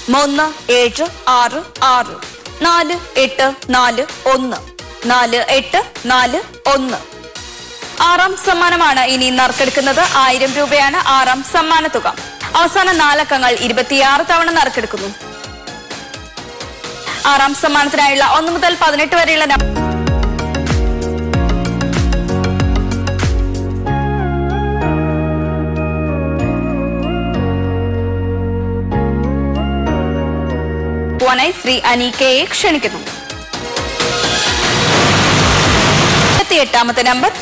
3766 4841 4841. ആറാം സമ്മാനമാണ് ഇനി നറുക്കെടുക്കുന്നത്. 1000 രൂപയാണ് ആറാം സമ്മാന തുക. അവസാന 4 അക്കങ്ങൾ 26 തവണ നറുക്കെടുക്കുന്നു. ആറാം സമ്മാനത്തിനായുള്ള 1 മുതൽ 18 വരെയുള്ള ശ്രീ അനീക്കയെ ക്ഷണിക്കുന്നു. 8ാമത്തെ നമ്പർ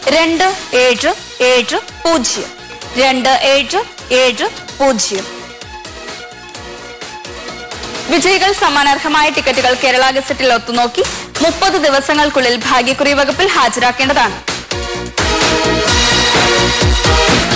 2770 2770. വിജയികൾ സമ്മാനാർഹമായ ടിക്കറ്റുകൾ കേരള ഗസറ്റിൽ ഒത്തുനോക്കി 30 ദിവസങ്ങൾക്കുള്ളിൽ ഭാഗ്യക്കുറി വകുപ്പിൽ ഹാജരാക്കേണ്ടതാണ്.